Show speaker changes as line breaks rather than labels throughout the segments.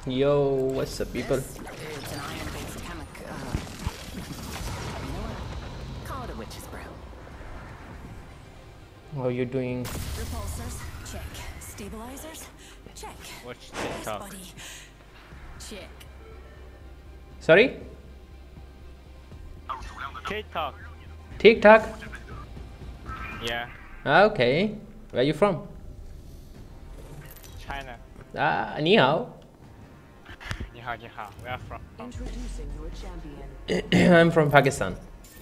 Yo, what's up, people?
This is an iron-based hammock. You know what? Call it a witch's brew.
How you doing?
Repulsors, check. Stabilizers, check.
Watch
Yes,
TikTok.
buddy. Check.
Sorry?
TikTok.
TikTok?
Yeah.
Okay. Where you from?
China.
Ah, ni hao.
你好，你好. Where from?
Introducing your champion.
I'm from Pakistan.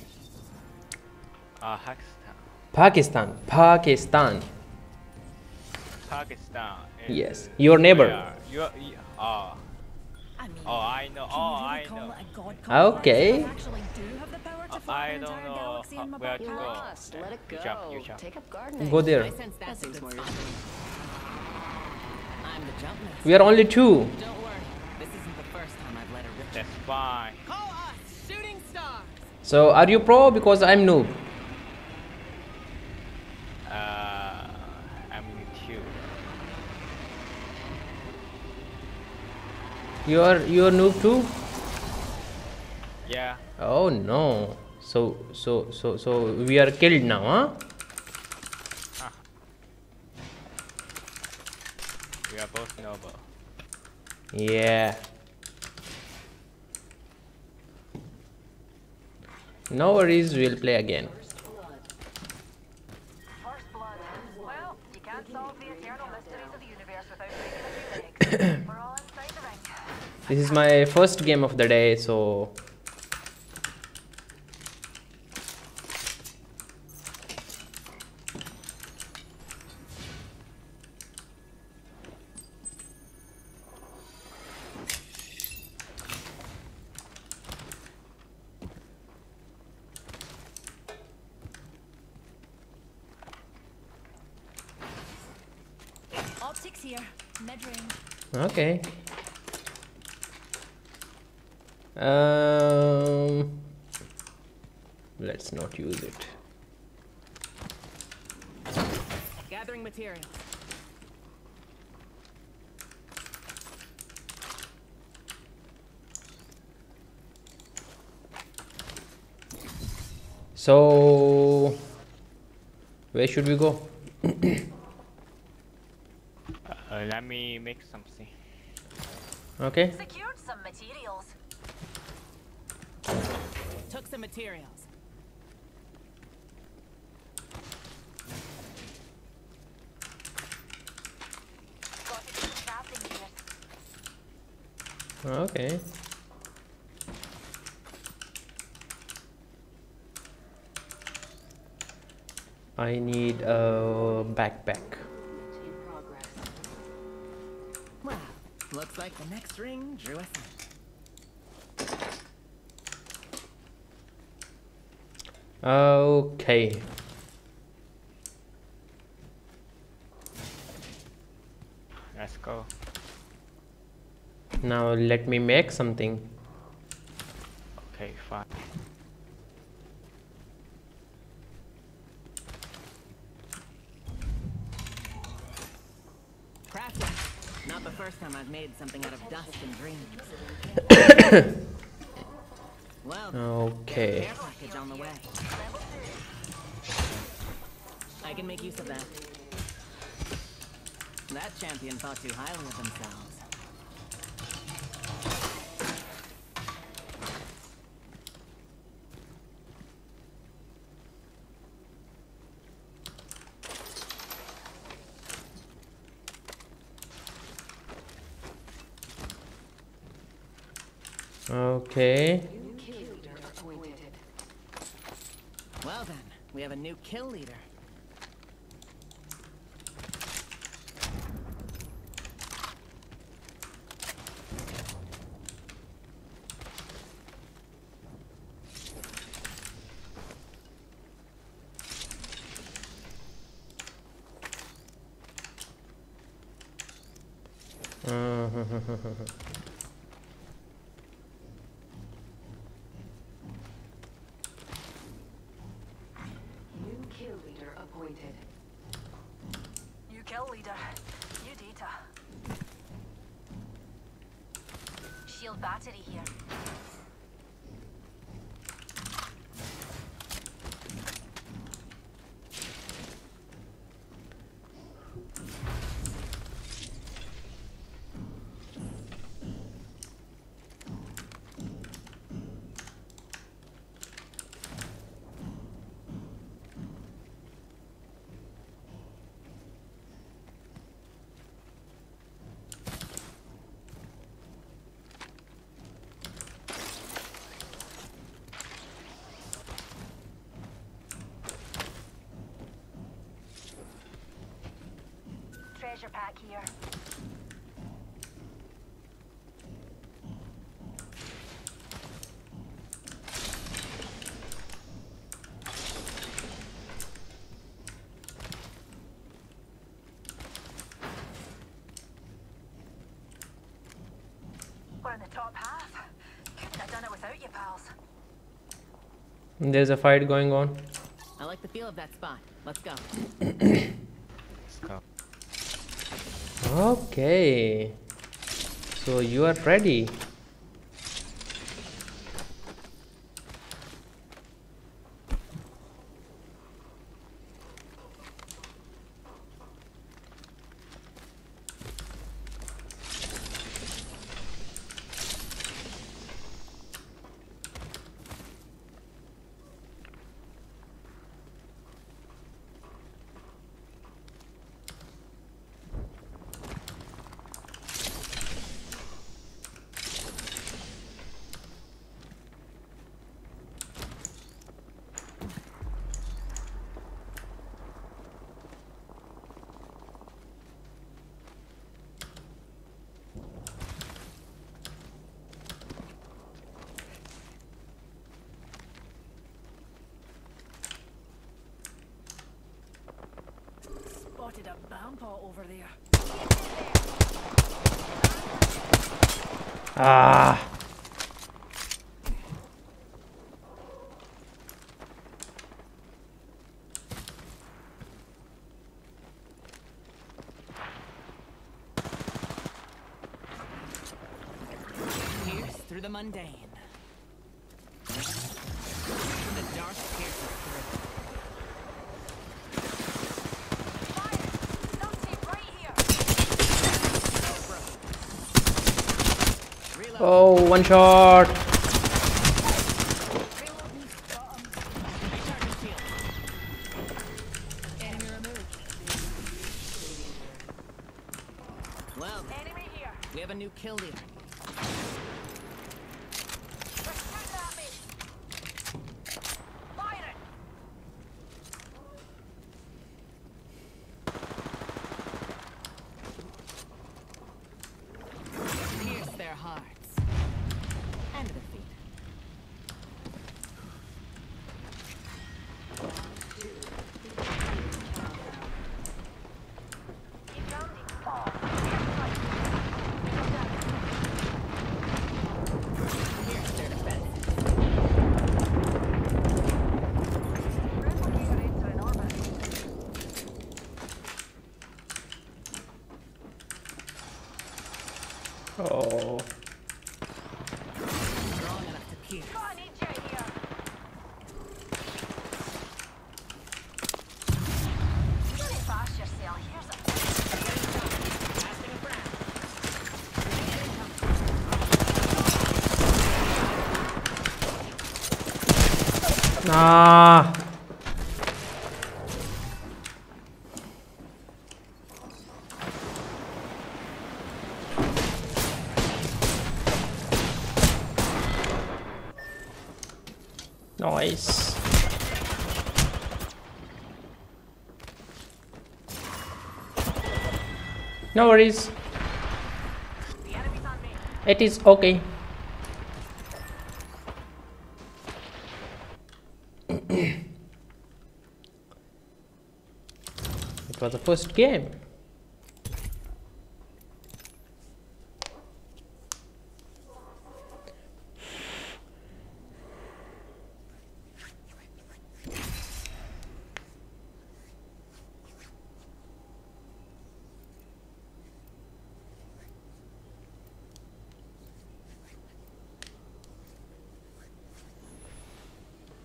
Pakistan.
Pakistan.
Pakistan.
Yes. Your neighbor.
You oh.
I mean,
Oh, I know.
can
Oh,
you really
I
call
know.
it a god complex
Okay.
if I actually do have the power to fly
I
an
don't
entire
know
galaxy in my
where to
backpack?
go.
Lost. Let it go.
You jump, you jump.
Take up gardening.
Go there.
I sense that seems more your thing. I'm the jump master.
We are only two.
Don't worry, this isn't the first time I've led a ritual.
That's fine.
Call us shooting stars.
So, are you pro? Because I'm noob.
I'm with you.
You're noob too?
Yeah.
Oh no. So we are killed now, huh?
We are both noble.
Yeah. No worries, we'll play again.
First blood. Well, you can't solve the eternal mysteries of the universe without breaking a few legs. We're all inside the ring.
This is my first game of the day, so
Optics here. Mid-range.
okay. Let's not use it.
Gathering materials.
So where should we go?
Let me make something.
Okay.
Secured some materials.
Took some materials.
Spotted some crafting gear.
Okay. I need a backpack.
In progress.
Well, looks like the next ring drew us in.
Okay.
Let's go.
Now let me make something.
Okay, fine.
Crafting. Not the first time I've made something out of dust and dreams. Well,
Okay.
care package on the way. I can make use of that. That champion thought too highly of themselves.
Okay.
New kill leader appointed.
Well then, we have a new kill leader.
New kill leader appointed.
New kill leader. New data. shield battery here. Treasure pack here. We're in the top half. Couldn't have done it without you, pals.
There's a fight going on.
I like the feel of that spot. Let's go.
Let's go.
Okay. So you are ready.
Spotted a bampa over there.
Ah.
Pierce through the mundane. The dark pierces through.
Oh, one shot.
Well,
Enemy here.
we have a new kill leader.
They're shooting at me. Fire it.
Pierce their hearts. And defeat.
Keep pounding.
Pierce their defense.
Replicator entering orbit.
Oh.
Strong enough to pierce.
Got an EJ here. Really fast yourself. Here's a
Casting a brand.
Ah. Nice. No worries.
The enemy's on me.
It is okay. It was the first game.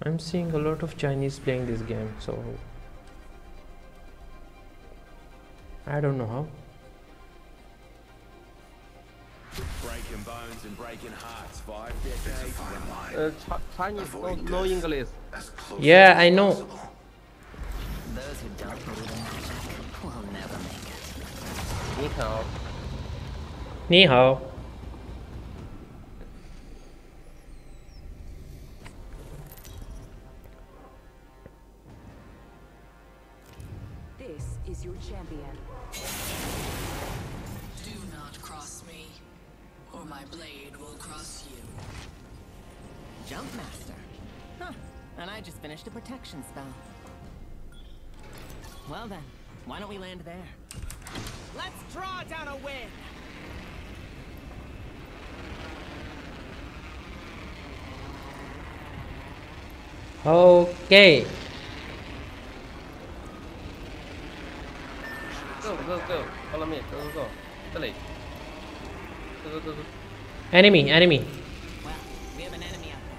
I'm seeing a lot of Chinese playing this game, so I don't know how.
Breaking bones and breaking hearts. 5 decades.
Chinese no English.
Yeah, I know.
Those who don't believe in magic will never make it.
你好，
你好.
This is your champion.
Do not cross me, or my blade will cross you.
Jump master. Huh. And I just finished a protection spell. Well then, why don't we land there? Let's draw down a win!
Okay.
Go. Follow me. Go. 这里。Go.
Enemy.
Well, we have an enemy out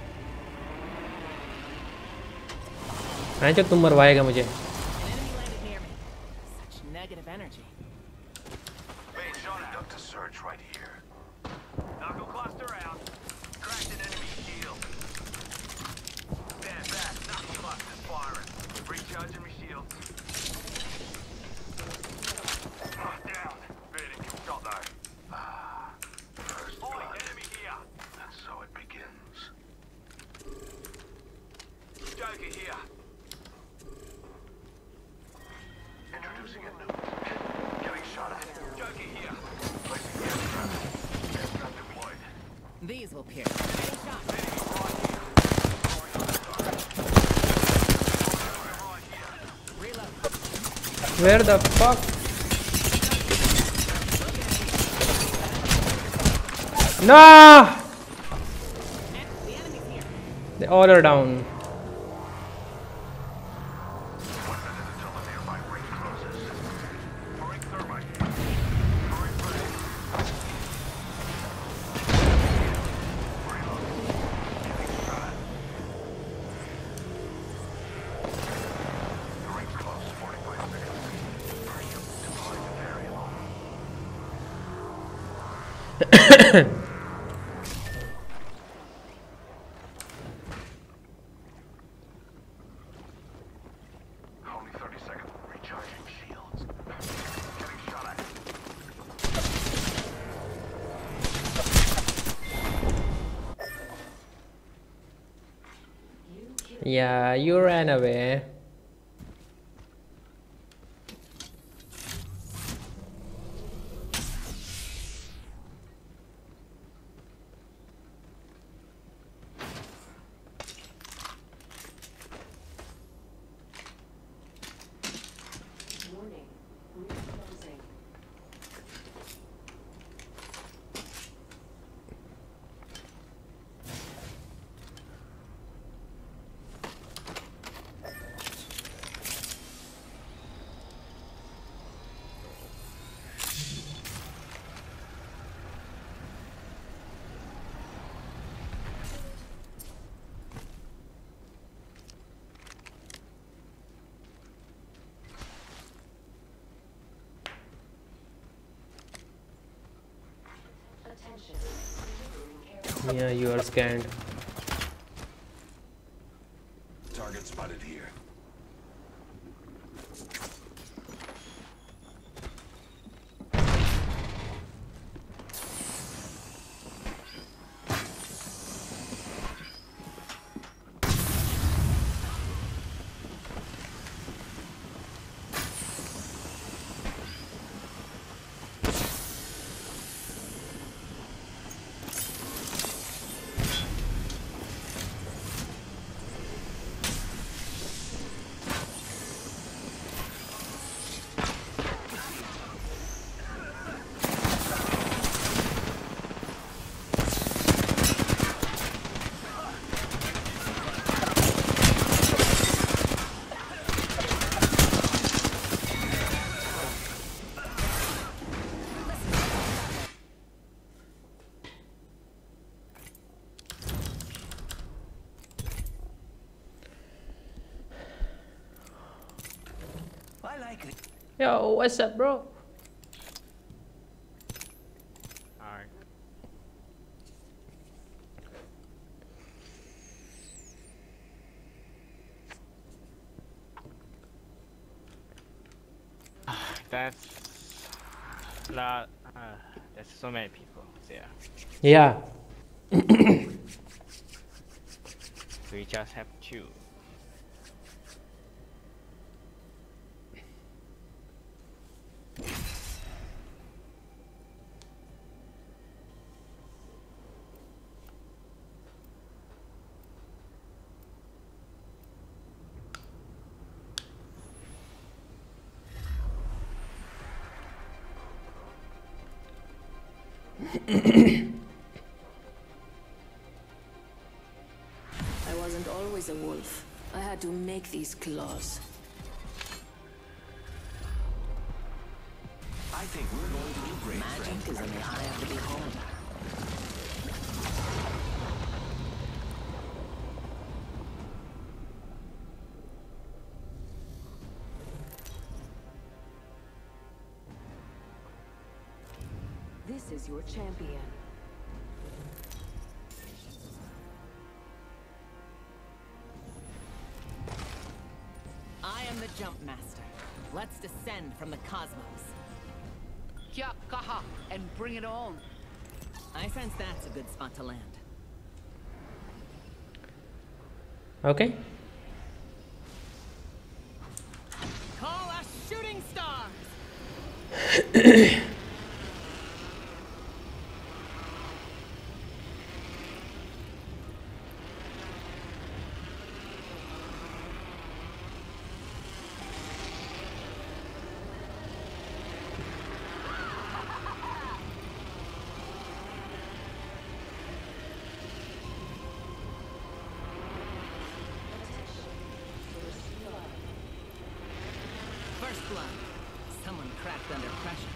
there.
मैं तुम मरवाएगा मुझे.
An enemy landed near me. Such negative energy.
Conduct a search right here. Knuckle cluster out. Cracked an enemy shield. Stand back. Knuckle cluster's firing. Recharging my shields. Down. Fading can shot though. First blood. Enemy here. And so it begins. Joker here. Introducing a new. Getting shot at. Joker here. Placing aircraft. Aircraft deployed.
These will pierce. Getting shot.
Enemy right here. Going on the target. Right here.
Reload.
Where the fuck? No!
The enemy's here.
They all are down.
1 minute until the nearby ring closes. Throwing thermite. Throwing grenade. Reload. Getting shot. The ring's close. 45 seconds. Pressure deployed to variable. Only 30 seconds. Recharging shields. Getting shot at.
Yeah, you ran away.
Warning. Ring closing. Attention. Delivering care.
Yeah, you are scanned.
Target spotted here. I like it.
Yo, what's up, bro?
Alright. That's lot. There's so many people there.
Yeah.
We just have to.
I wasn't always a wolf. I had to make these claws.
I think we're going to do great,
Magic
friend.
is in the eye of the beholder.
This is your champion.
I am the jump master. Let's descend from the cosmos.
Kya kaha and bring it on.
I sense that's a good spot to land.
Okay.
Call us shooting stars! First blood. Someone cracked under pressure.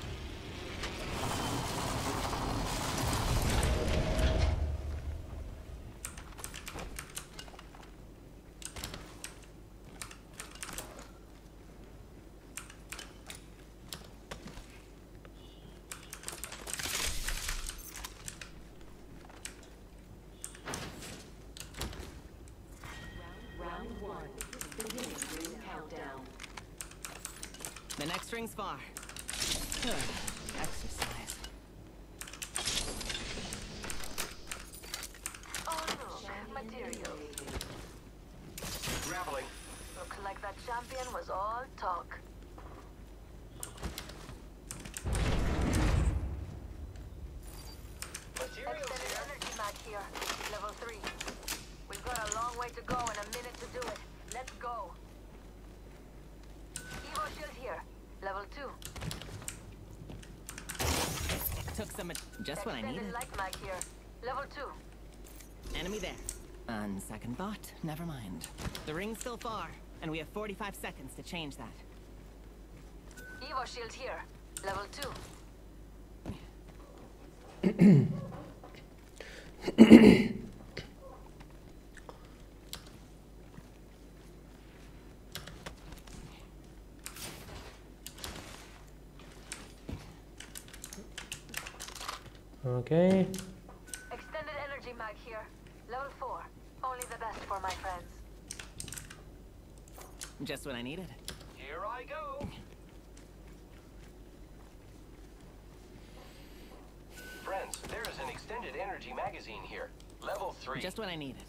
Round one. Beginning ring countdown.
The next ring's far. Good. Exercise.
Oh no, material.
Grappling.
Looks like that champion was all talk.
Materials
Extended
here.
energy mag here. Level 3. We've got a long way to go and a minute to do it. Let's go. Evo shield here. Level 2.
Took some just what I
Extended
needed.
light mag here. Level 2.
Enemy there. On second thought, never mind. The ring's still far, and we have 45 seconds to change that.
Evo shield here. Level 2.
Okay.
Extended energy mag here. Level 4. Only the best for my friends.
Just what I needed.
Here I go. Friends, there is an extended energy magazine here. Level 3.
Just what I needed.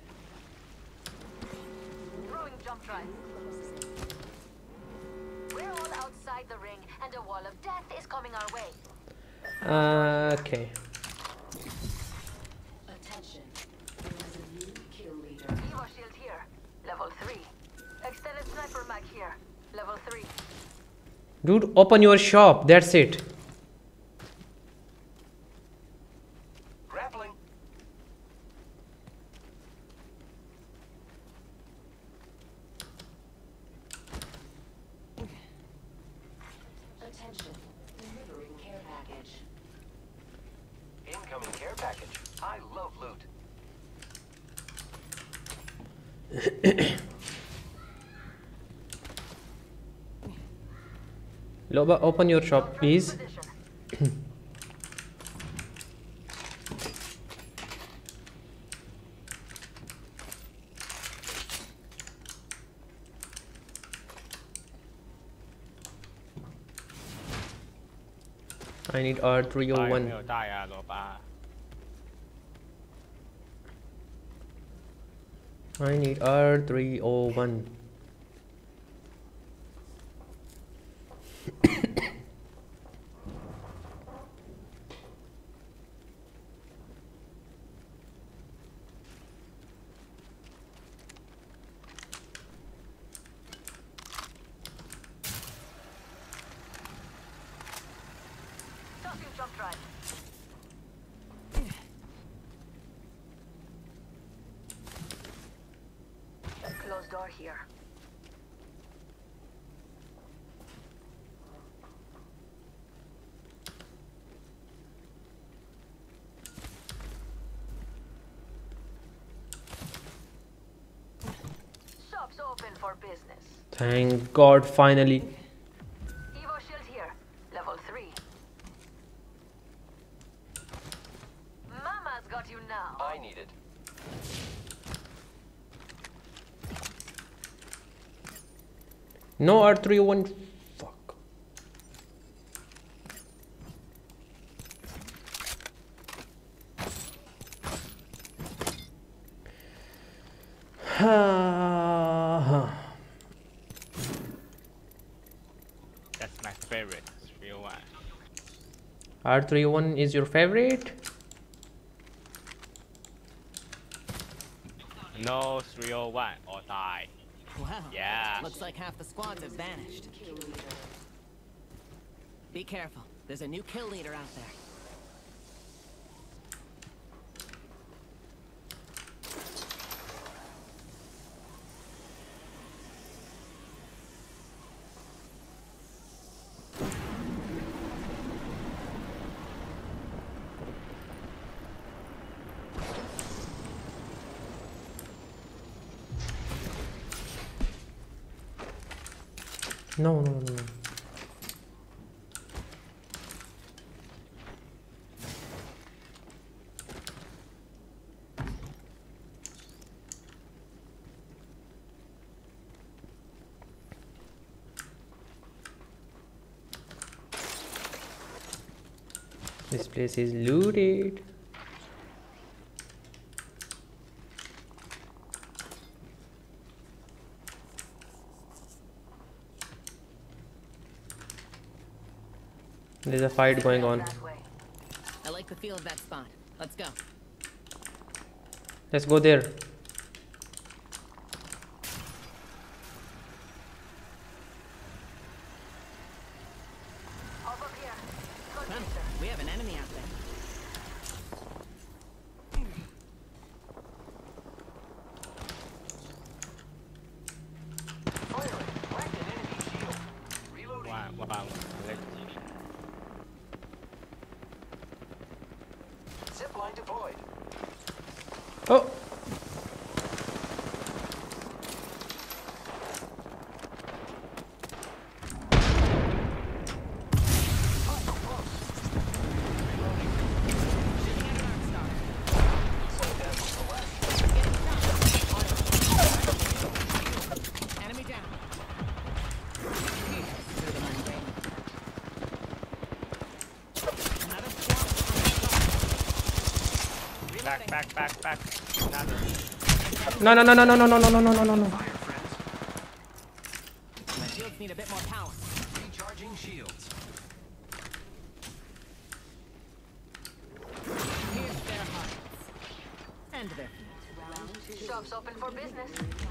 Throwing jump drive. We're all outside the ring, and a wall of death is coming our way.
Okay.
Attention. There is a new kill leader.
Evo shield here. Level 3. Extended sniper mag here. Level 3.
Dude, open your shop. That's it.
Grappling.
Attention. Delivering care package.
Incoming care package. I love loot.
Loba, open your shop, please. I need
ตาย
R301.
ไม่ได้อะโลบา
I need R301.
Toss you jump drive. Closed door here. Shop's open for business.
Thank God, finally.
Evo shield here, level 3. Mama's got you now.
I need it.
No R301. Fuck.
That's my favorite 301
R301 is your favorite?
No 301 or die
Wow.
Yeah.
Looks like half the squads have vanished. Be careful. There's a new kill leader out there.
No, no, no. This place is looted. There's a fight going on.
That way.
I like the feel of that spot. Let's go.
Let's go there.
Hop up here. Good
Huh,
picture.
we have an enemy out there.
Firing. Whacked an enemy shield. Reloading.
ว่าเล็ก
Zipline deployed.
Oh!
Enemy down. Through the membrane. Another squad.
back another
No, no, no, no, no, no, no, no, no, no, no, no.
My shields need a bit more power.
Recharging shields.
Here's their hearts. And their feet.
Shop's open for business.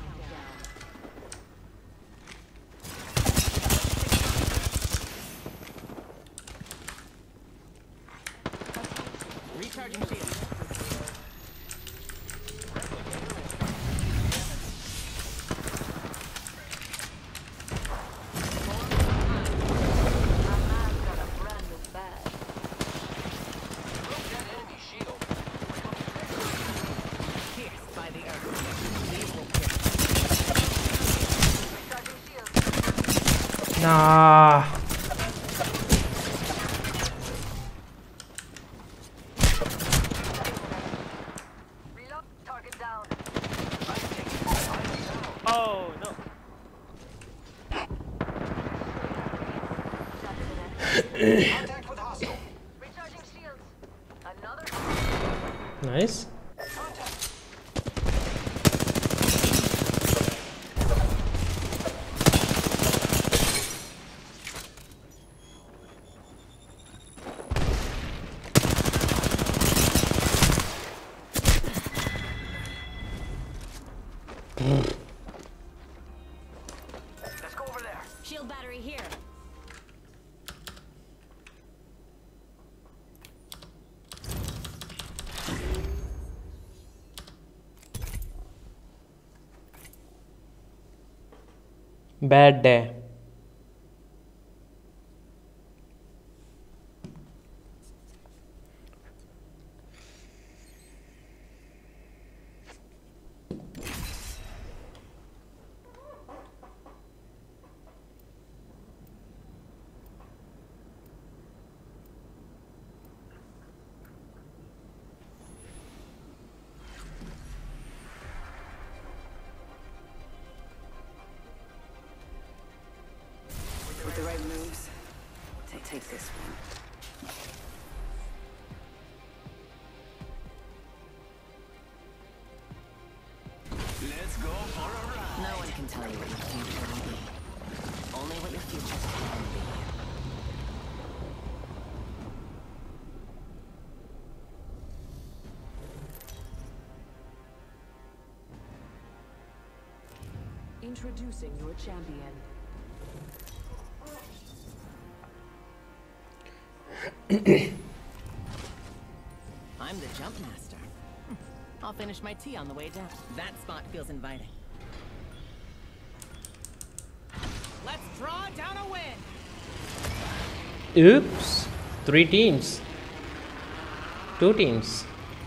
Recharging shields.
Mama's got a brand new bag.
Broke that enemy shield.
Pierced by the earth. These will pierce.
Recharging shields.
Nah.
Contact with hostile.
Recharging shields. Another.
Nice.
Contact. Let's go over there.
Shield battery here.
Bad day.
With the right moves, take this one.
Let's go for a ride.
No one can tell you what your future will be. Only what your future can be.
Introducing your champion.
I'm the jump master. I'll finish my tea on the way down. That spot feels inviting.
Let's draw down a win.
Oops. 3 teams. 2 teams.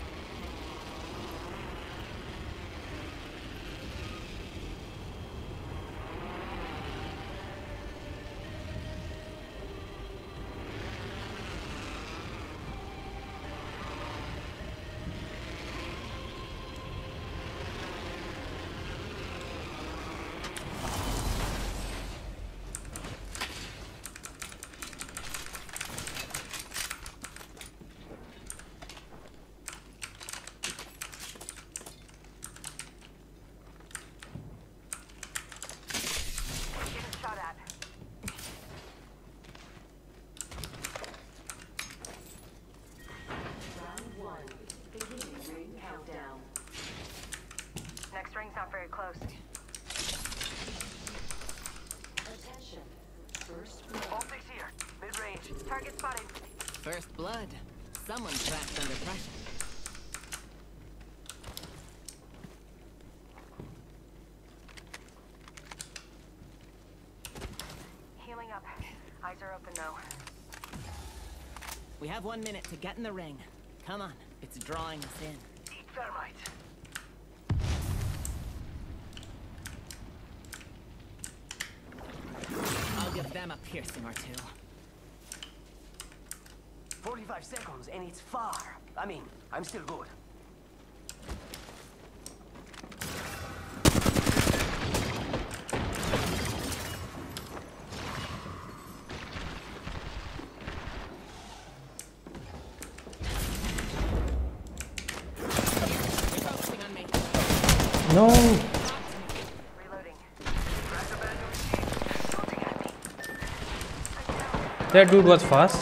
Getting shot at.
Round 1. Beginning ring countdown.
Next ring's not very close.
Attention. First blood.
Optics here. Mid-range.
Target spotted.
First blood. Someone's trapped under pressure.
Healing up. Eyes are open though.
We have 1 minute to get in the ring. Come on, it's drawing us in.
Eat thermite.
I'll give them a piercing or two.
45 seconds and it's far. I mean, I'm still good.
You're focusing on me.
No.
Reloading.
Crash the band machine. Shooting at me.
That dude was fast.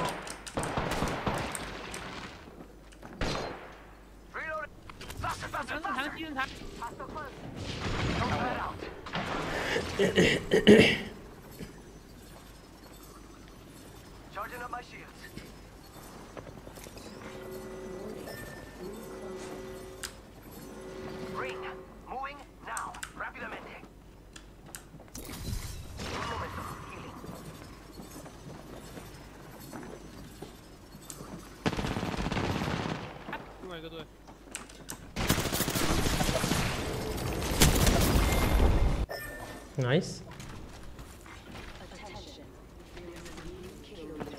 Reloading. Faster, faster, faster.
Hostile close.
Don't let out. Charging up my shields. Ring. Moving now. Rapidamente. Un momento. Healing.
Nice.
Attention. There is a new kill leader.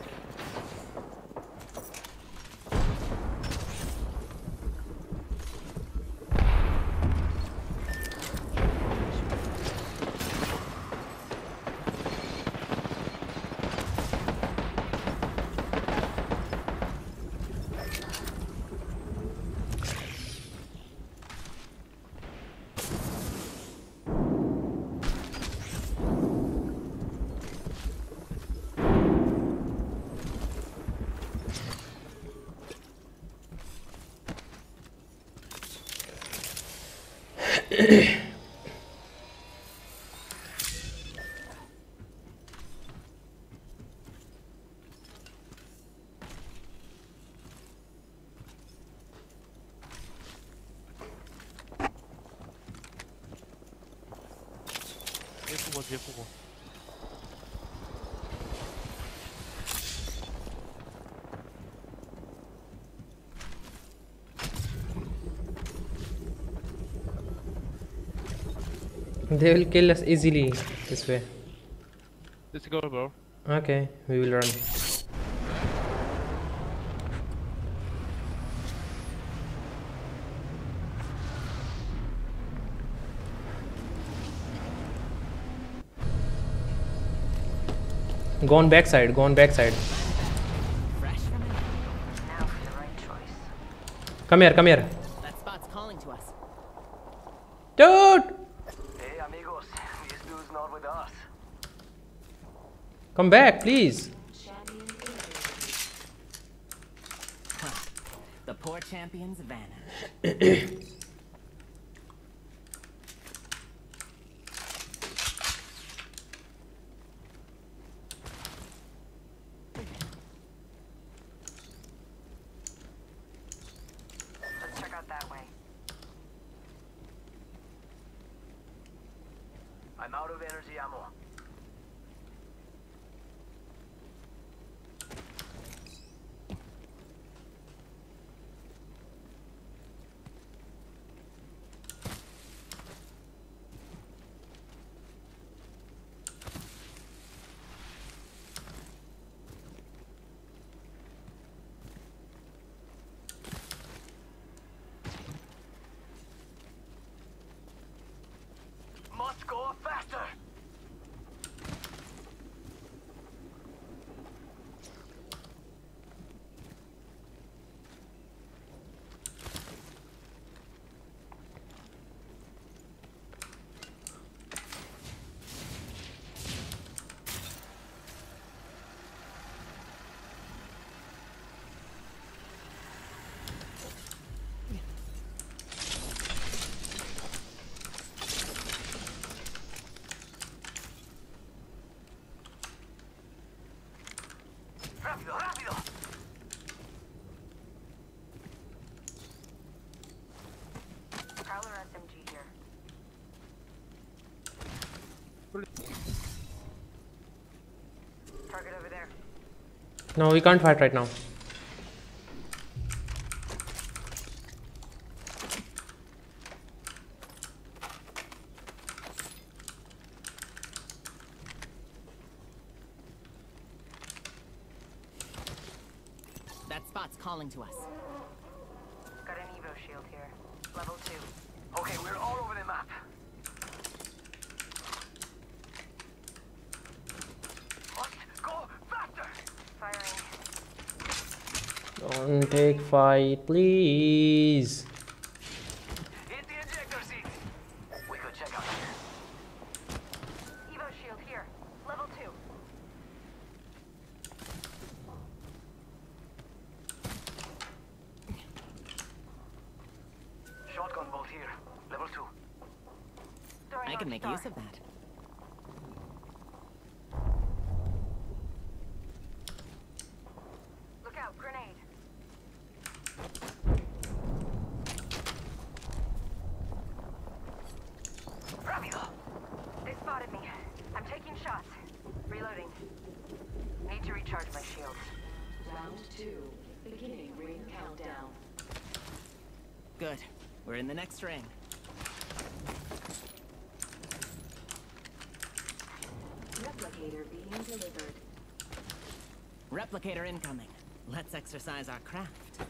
뒤에 보고.
They will kill us easily this way.
Let's go, bro.
Okay, we will run. Go on backside, go on backside.
Fresh from it. Now for the right choice.
Come here, come here.
That spot's calling to us.
Dude!
Hey, amigos. This dude's not with us.
Come back, please.
Champion eliminated.
The poor champions vanish.
Let's check out that way.
I'm out of energy ammo. Must go faster! Rápido, rápido!
Prowler SMG here. Target over there.
No, we can't fight right now.
That spot's calling to us.
Got an Evo shield here. Level 2.
Okay, we're all over the map. Must go faster!
Firing.
Don't take fight, please.
Hit the ejector seat! We could check out here.
Evo shield here. Level 2.
Shotgun bolt here. Level 2.
Throwing
I can
Arc
make
Star.
use of that.
Look out, grenade.
Rápido!
They spotted me. I'm taking shots. Reloading. Need to recharge my shields.
Round 2. Beginning ring countdown.
Good. We're in the next ring.
Replicator being delivered.
Replicator incoming. Let's exercise our craft.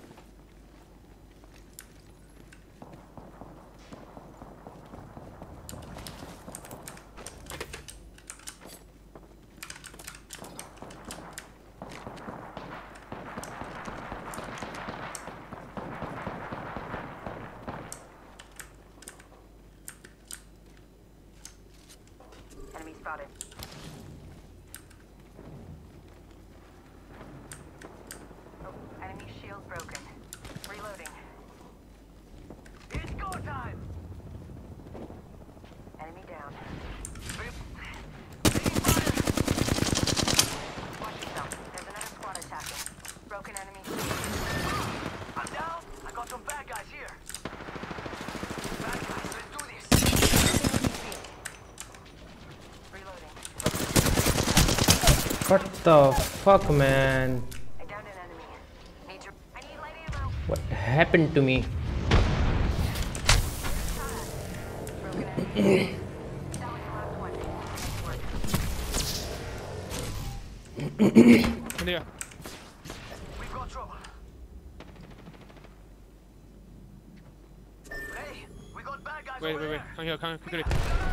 Enemy spotted. Oh, enemy shield broken.
What the fuck, man?
I downed an enemy. I need light ammo.
What happened to me?
Broken enemy. That was the last one.
Clear.
We've got trouble. Hey, we got bad guys
Wait,
over
wait, wait.
there.
Come here, come quickly.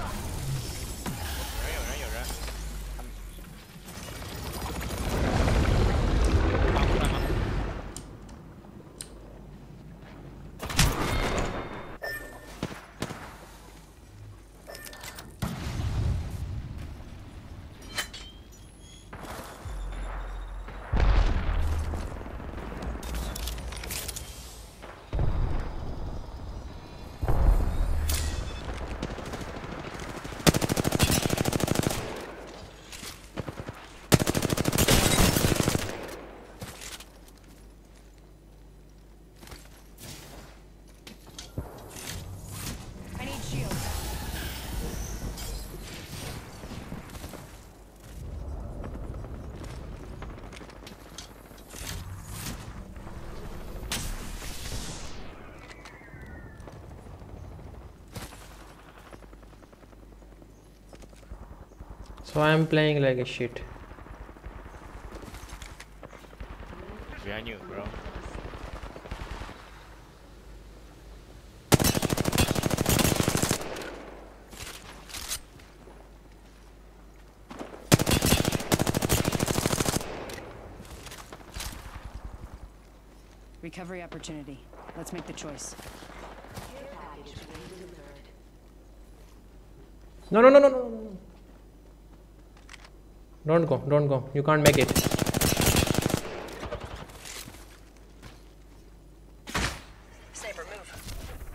I need shield.
So I'm playing like a shit.
Behind you, bro.
Recovery opportunity. Let's make the choice.
Care package being delivered.
No, no, no, no, no, no. Don't go, don't go. You can't make it.
Sniper, move.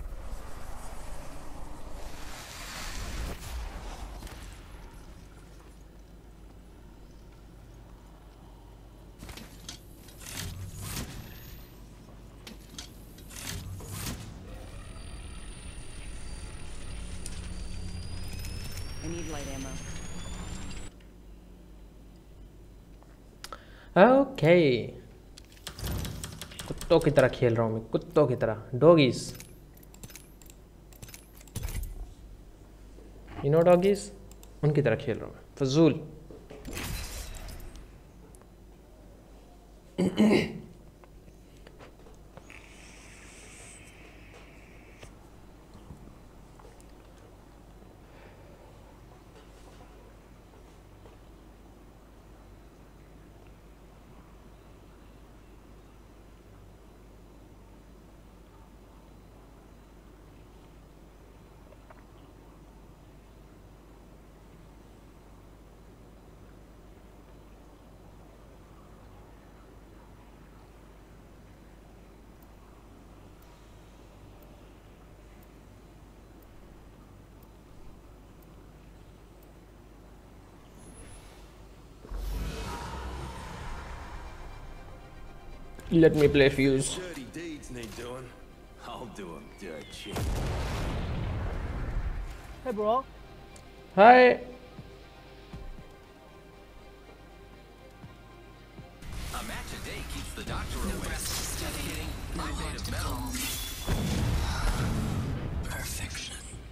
I need light ammo.
Okay. कुत्तों की तरह खेल रहा हूँ मैं, कुत्तों की तरह. Doggies. You know doggies? उनकी तरह खेल रहा हूँ मैं. फजूल. Let me play Fuse.
Dirty deeds need doing. I'll do them dirt cheap.
Hey, bro.
Hi.
A match a day keeps the doctor away.
Steady. I want to calm. Perfection.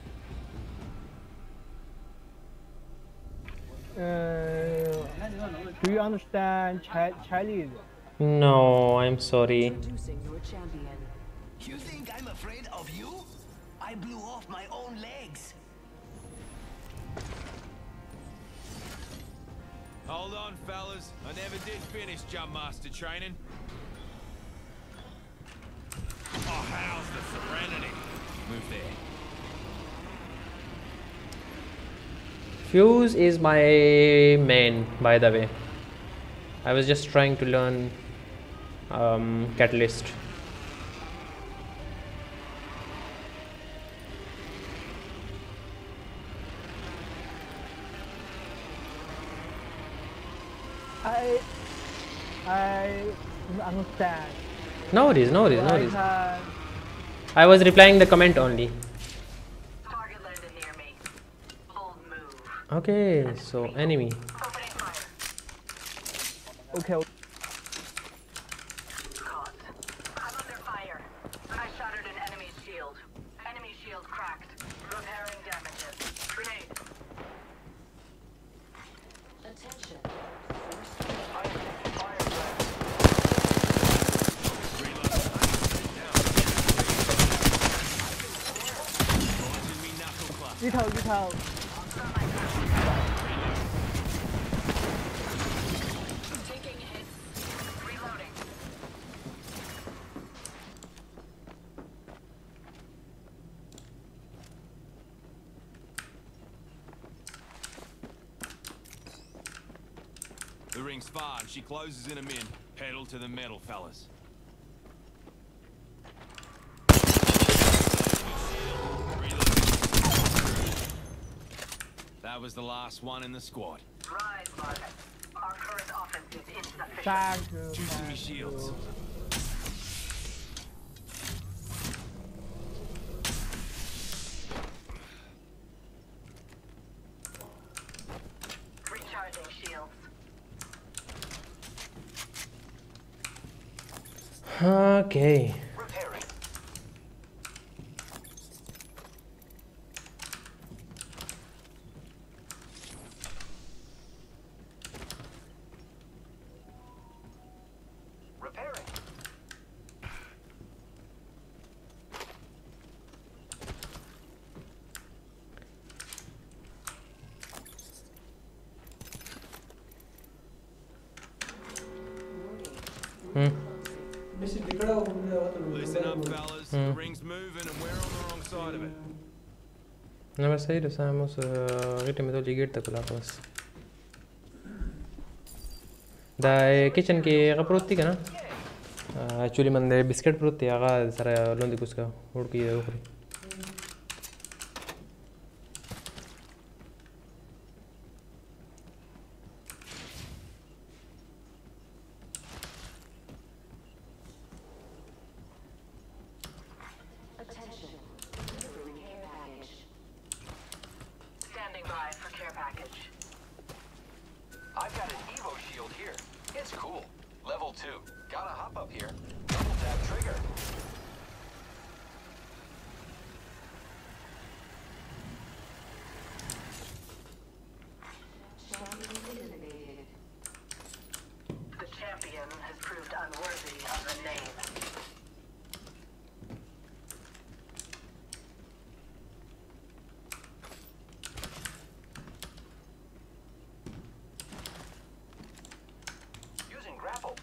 Do you understand Chinese?
No, I'm sorry.
Introducing your champion.
You think I'm afraid of you? I blew off my own legs.
Hold on, fellas. I never did finish Jump Master training. Oh, how's the Serenity? Move there.
Fuse is my main, by the way. I was just trying to learn Catalyst.
I don't understand.
No worries, no worries, no
I
worries.
can
I was replying the comment only.
Target landed near me. Bold move.
Okay, so enemy.
Opening fire.
Okay.
Caught. I'm under fire. I shattered an enemy's shield. Enemy shield cracked. Repairing damages. Grenade.
Attention.
Đi thầu, đi thầu.
Taking hits.
Reloading.
The ring's far and she closes in a min. Pedal to the metal, fellas. That was the last one in the squad.
Rise, Marcus. Our current offense is insufficient.
Thank you.
Juicing me shields.
Recharging shields.
Okay.
Repairing. Repairing.
Listen up, fellas. The ring's moving and we're on the wrong side of it.
انا بس هي ساموس غير مدول جيجير تاكل بس دا kitchen کې غپروتي کنه اکچولی من بسکټ پروتي هغه سره لوندې کوسکا ورکی وخوري
Attention. Delivering care package.
Standing by for care package.
I've got an Evo shield here. It's cool. Level 2. Gotta hop up here. Double tap trigger.
Champion eliminated.
The champion has proved unworthy of the name.
Using grapple.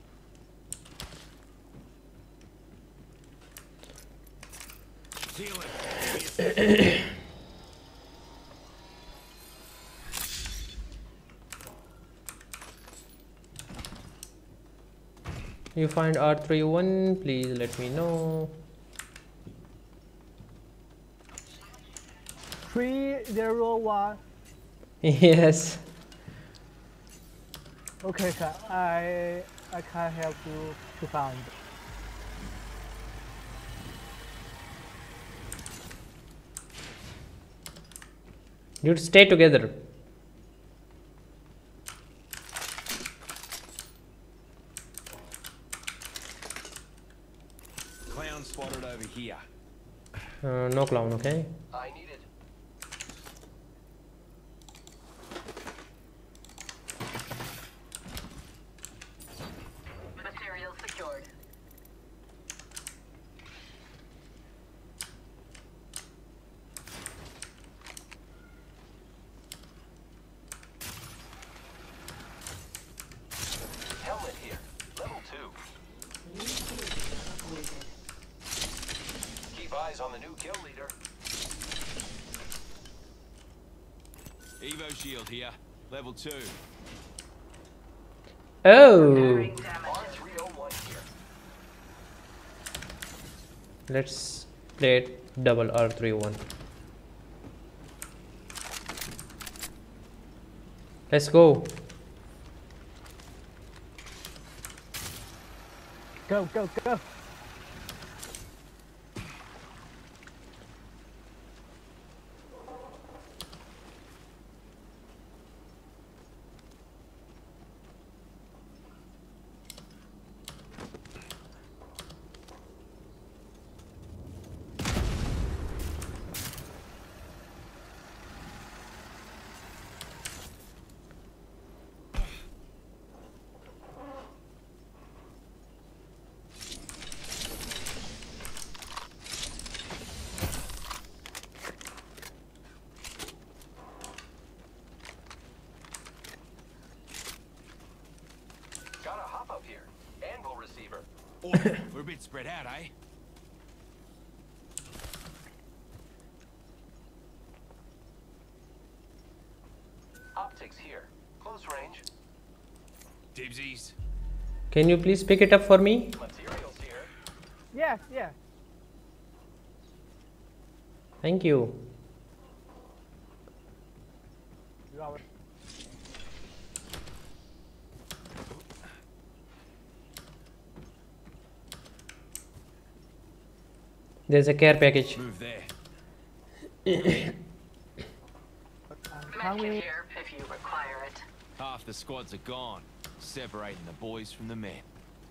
Healing.
You find R31, please let me know.
301.
Yes.
Okay, sir. I can help you to find.
Dude, stay together.
Clown spotted over here.
No clown, okay?
I need it.
Material secured.
Helmet here. Level 2. Keep eyes on the new kill leader.
Evo shield here. Level 2.
Oh,
Repairing damages.
R301 here.
let's play it double R31. Let's go.
Go, go, go.
Anvil receiver.
Oh, we're a bit spread out, eh?
Optics here. Close range.
Dibsies.
Can you please pick it up for me?
Materials here.
Yes, yes.
Thank you.
You are.
There's a care package.
Move there.
Coming.
Here if you require it.
Half the squads are gone, separating the boys from the men.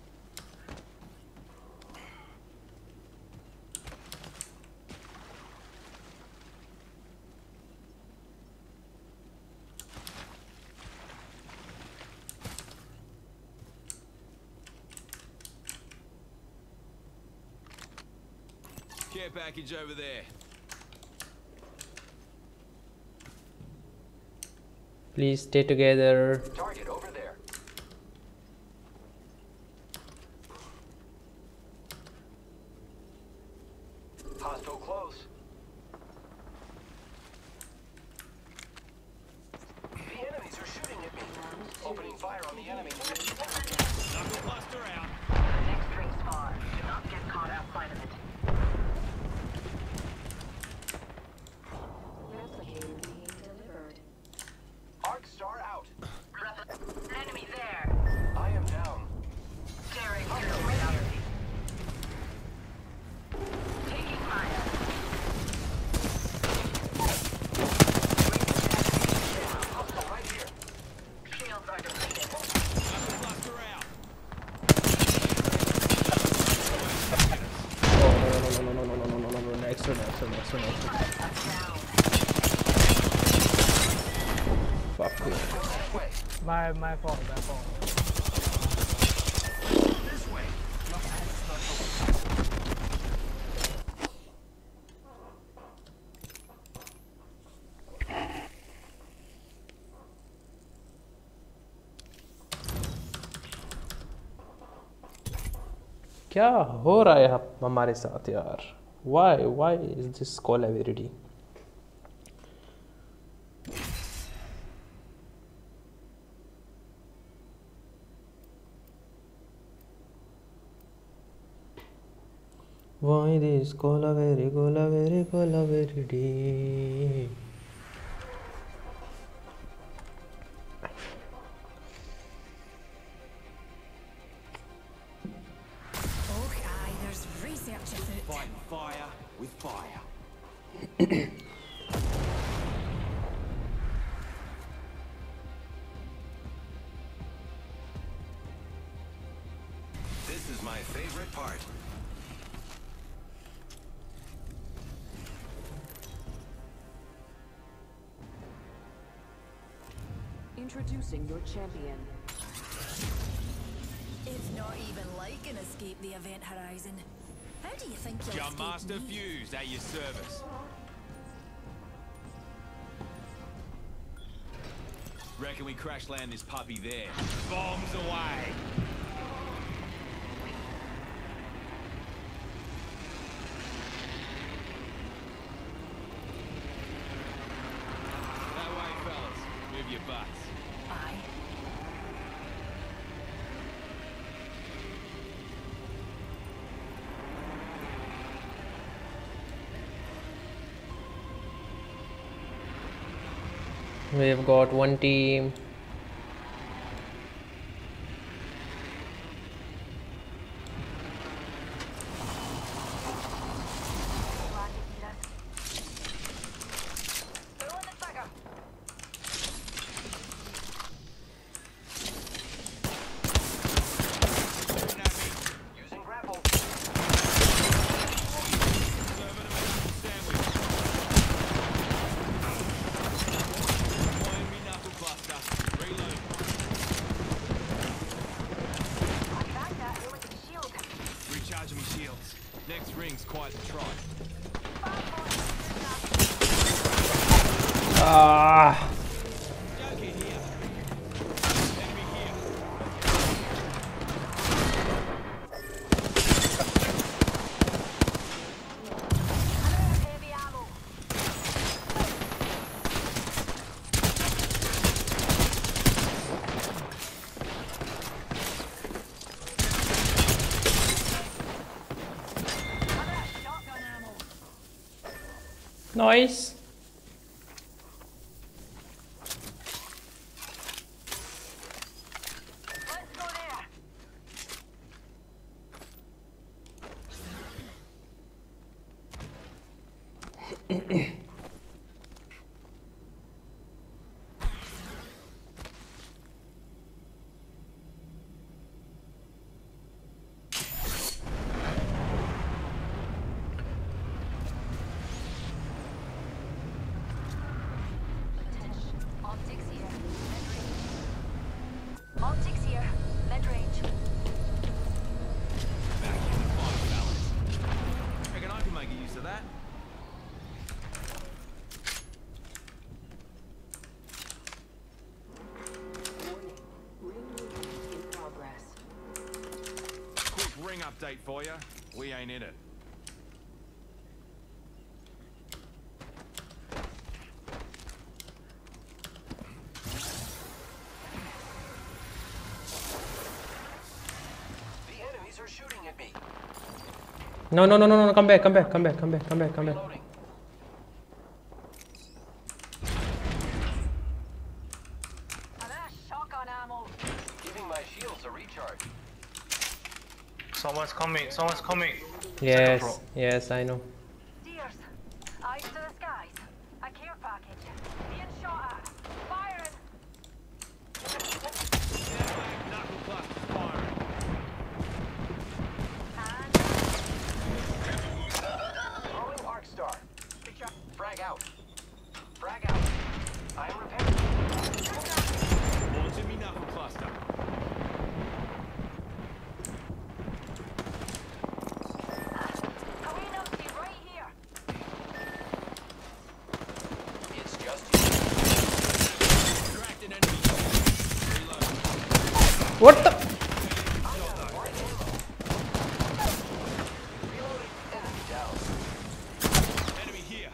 Care package over there.
Please stay together.
Target over there. Hostile close. The enemies are shooting at me. Opening fire on the enemy.
Knuckle cluster out.
The next ring's far. Do not get caught outside of it.
Replicator being delivered.
Arc star out.
Enemy there.
I am down.
Tearing through reality. Taking fire.
Hostile right here.
Shields are depleted.
Knuckle cluster out.
No. Next one. Fuck you.
My fault.
This way.
क्या हो रहा है हमारे साथ यार? Why is this collaborating? Why this collaborating?
There's research afoot.
Fighting fire with fire.
This is my favorite part.
Introducing your champion.
It's not even like an escape the event horizon. How do you think you'll
Jump
escape
Master
me?
Fuse at your service. Reckon we crash land this puppy there. Bombs away. That way, fellas. Move your butts.
Aye.
We've got one team.
Using grapple.
Recharging me shields. Next ring's quite the trot.
Ah.
Joker here. Enemy here.
Nice.
Let's go there. Optics here. Mid-range. Optics here. Mid-range.
Back in the fight, fellas. Reckon I can make use of that.
In progress.
Quick ring update for you. We ain't in it.
The enemies are shooting at me.
No, no, no, no, no, come back, come back, come back, come back, come back, come back.
Reloading.
A bit of shotgun ammo.
Giving my shields a recharge.
Someone's coming. Someone's coming.
Yes, yes, I know.
Deers. Eyes to the skies. A care package. Being shot at. Firing.
Knuckle clusters firing.
And
Throwing arc star. Frag out. Frag out. I am repairing.
Launching me knuckle cluster.
Queen Umpty right here.
It's just you.
Cracked an enemy. Reload.
What the?
Enemy down.
Enemy here.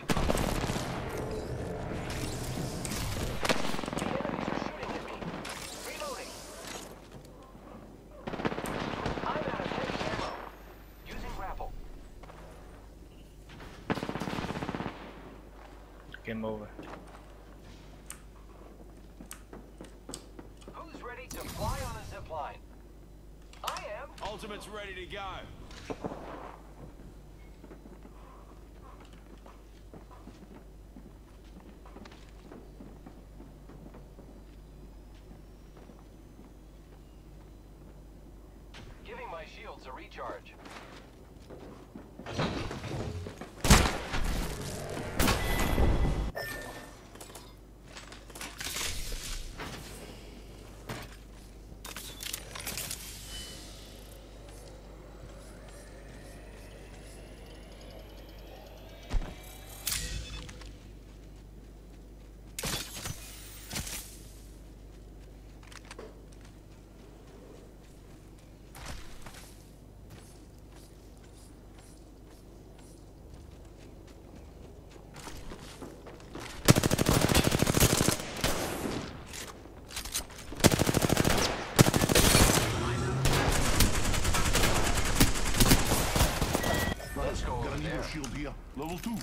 The enemies are shooting at me. Reloading. I'm out of heavy ammo. Using grapple.
Game over.
Who's ready to fly on a zip line? I am.
Ultimate's ready to go.
Giving my shields a recharge. Let's go over there.
Shield here, level 2.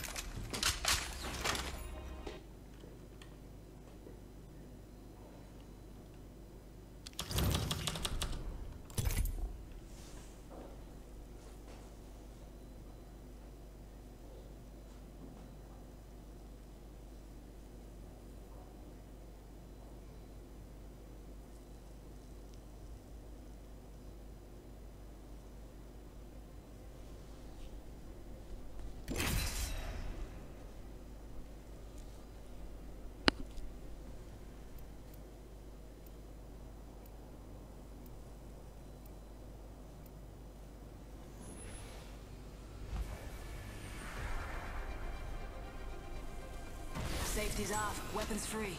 Safety's off, weapons free.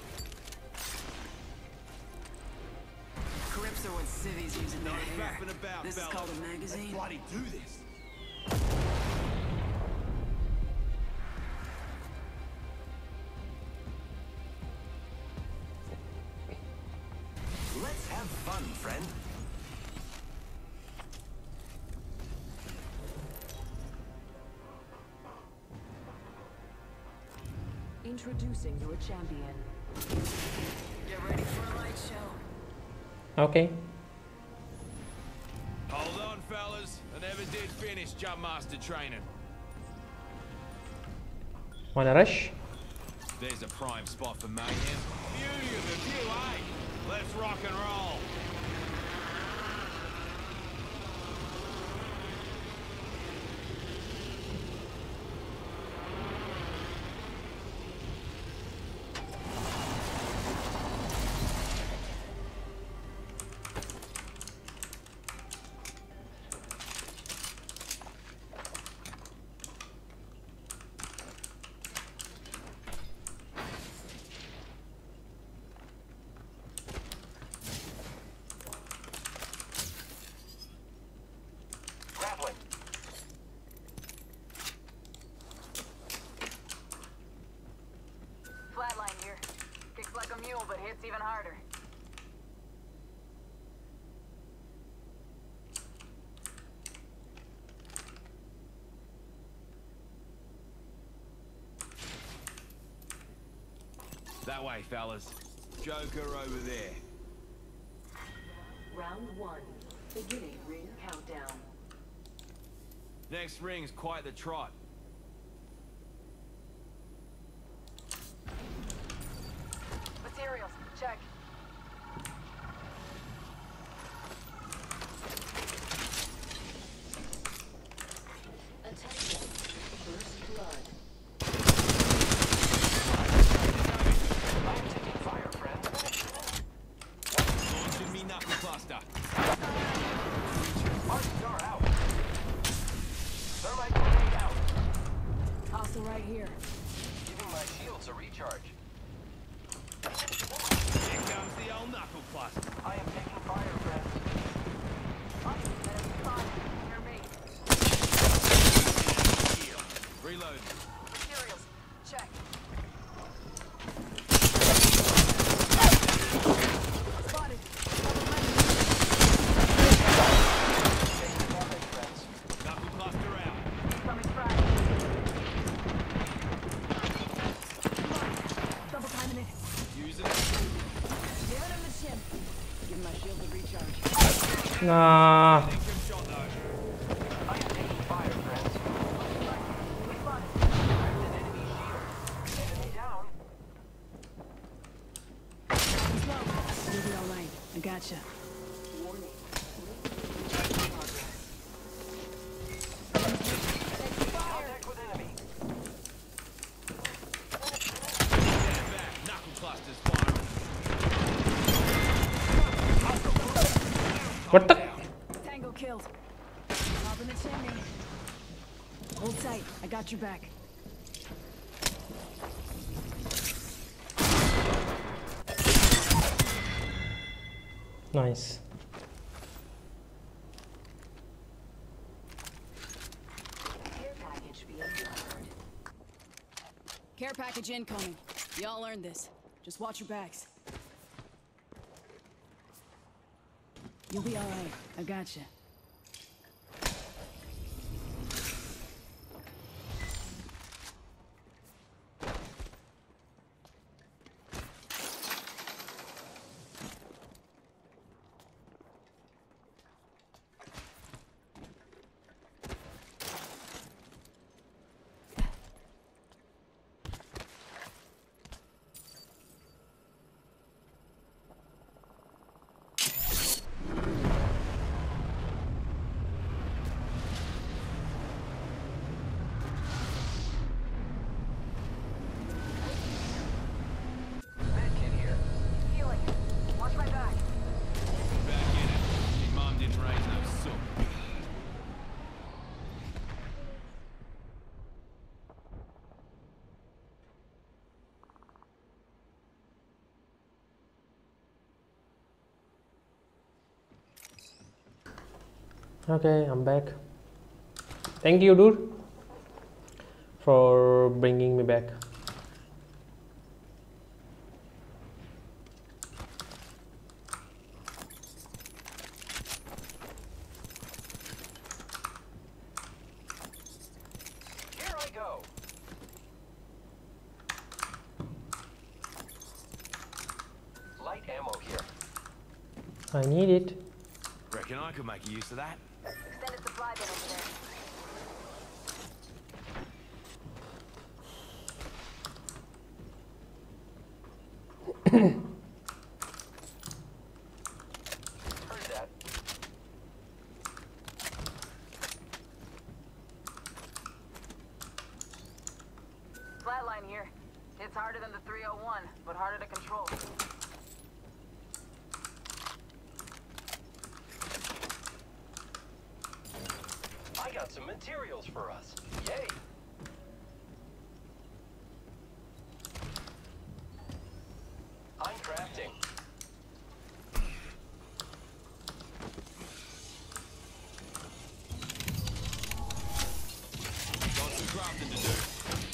Crips are what civvies use in their hair.
faffing about,
This is
fellas.
called a magazine.
Bloody do this.
Let's have fun, friend.
Introducing your champion.
Get ready for a light show.
Okay.
Hold on, fellas. I never did finish Jumpmaster training.
Wanna rush?
There's a prime spot for mayhem. Beauty of the view, eh? Let's rock and roll.
Flatline here. Kicks like a mule, but hits even harder.
That way, fellas. Joker over there.
Round 1. Beginning ring countdown.
Next ring's quite the trot.
Materials, check.
Attention. First blood.
I'm taking fire, friend.
Launching me knuckle cluster.
Arcs are out. Thermite grenade out.
Hostile right here.
Giving my shields a recharge.
Here comes the old knuckle cluster.
I am taking fire, friend.
Near me.
Reload.
Materials, check. Spotted.
Taking damage, friends.
Knuckle cluster out.
Incoming frag. Double timing it.
Using it.
Giving him the chin. Give my shield a recharge.
Nah.
Think of shot though.
I am taking fire, friends.
Spotted.
Cracked an enemy shield. Enemy down.
Slow. You'll be alright. I gotcha.
Warning.
Contact with enemy.
Stand back. Knuckle cluster's firing.
What the?
Tango killed. Up in the chimney. Hold tight. I got your back.
Nice.
Care package being delivered.
Care package incoming. Y'all earned this. Just watch your backs. You'll be alright. I gotcha.
Medkit here.
Healing. Watch my back.
Back in it. Your mom didn't raise no soup.
Okay, I'm back. Thank you, dude, for bringing me back.
Here I go.
I need it.
Reckon I could make use of that.
Extended supply bin over there.
Heard that.
Flatline here. It's harder than the 301, but harder to control.
I got some materials for us. Yay! I'm crafting.
Got some crafting to do.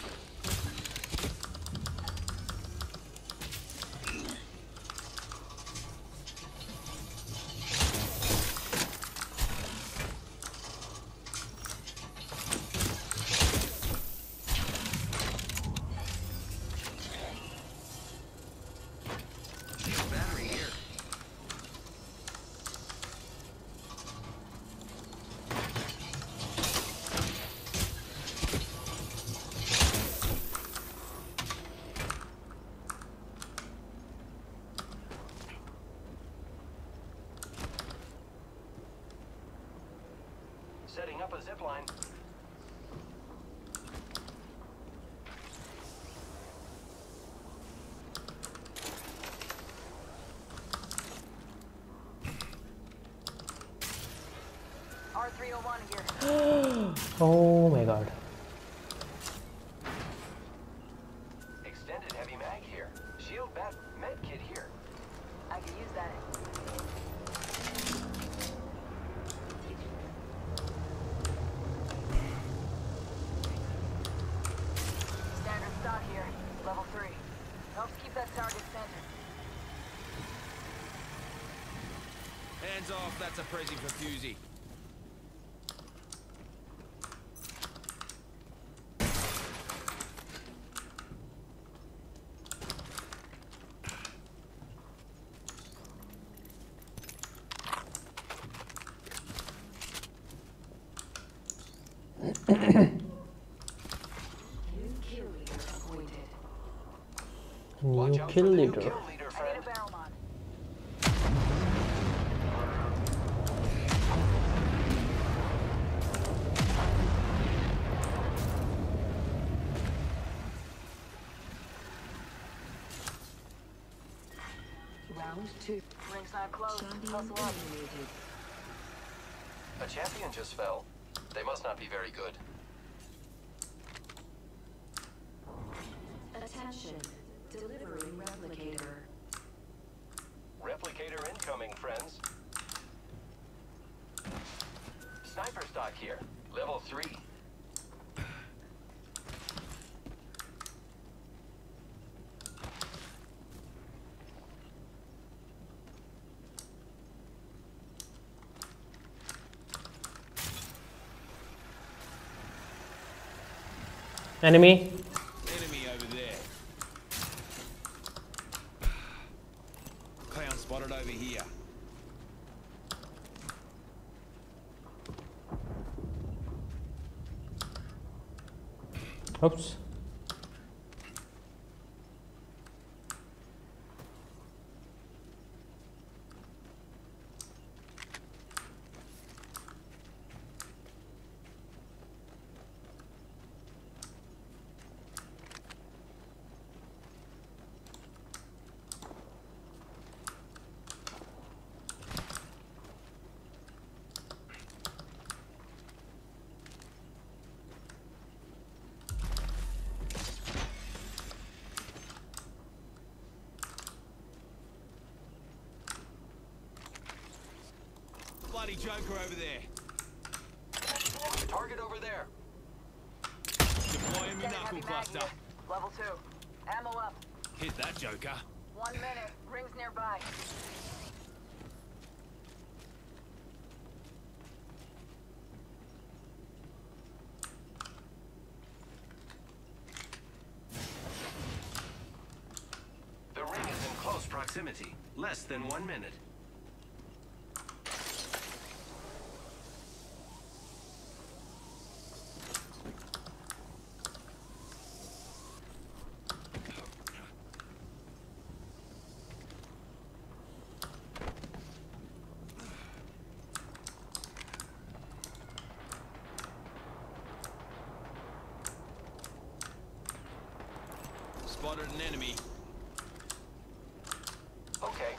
Battery here. Setting up a zip line.
R301 here.
Oh my god.
Extended heavy mag here. Shield bat med kit here.
I could use that. Standard stock here. Level 3. Helps keep that target centered.
Hands off, that's a present for Fusey.
New kill leader.
I need a barrel mod.
Round 2.
Ringside closed. Hustle up.
A champion just fell. They must not be very good.
Attention. Delivering replicator.
Replicator incoming, friends. Sniper stock here. Level 3.
Enemy.
Enemy over there. Clown spotted over here.
Oops.
Bloody Joker over there.
Target over there.
Deploying me
Getting
knuckle
heavy mag
cluster.
here. Level 2. Ammo up.
Hit that Joker.
1 minute. Rings nearby.
The ring is in close proximity. Less than 1 minute.
spotted an enemy.
Okay.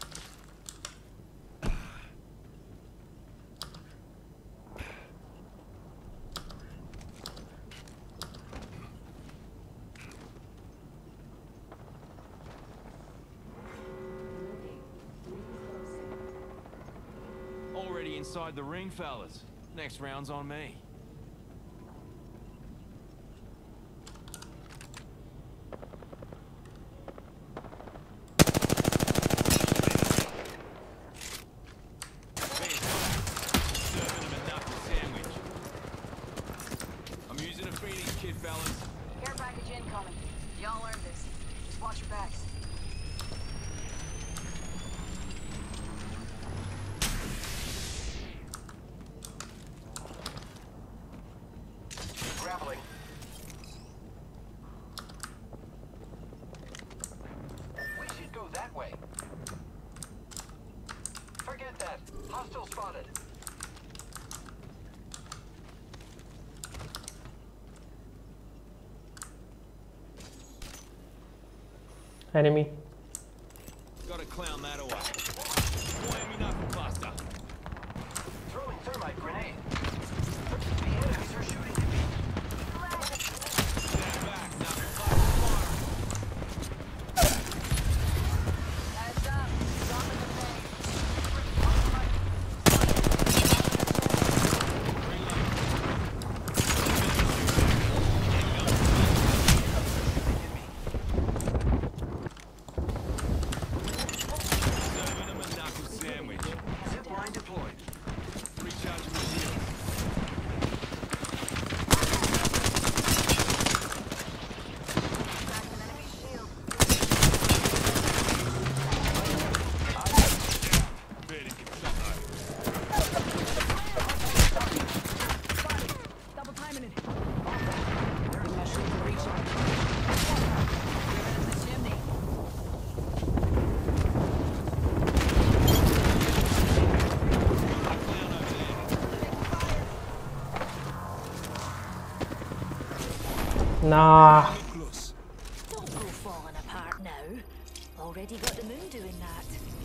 Already inside the ring, fellas. Next round's on me. I'm using a feeding kit, fellas.
Care package incoming. Y'all earned this. Just watch your backs.
Grappling. We should go that way. Forget that. Hostile spotted.
Enemy.
Gotta clown that away. Whammy knuckle cluster.
Throwing thermite grenade. The enemies are shooting at me.
Stand back, knuckle cluster fire.
Heads up. Dropping the thing.
Serving him a knuckle sandwich.
Zipline deployed.
Recharging my shield.
Cracked an enemy shield.
Better get something.
Double timing it. Bring my shield to recharge. Giving him the chimney.
Clown over there.
Nah.
Close.
Don't go falling apart now. Already got the moon doing that.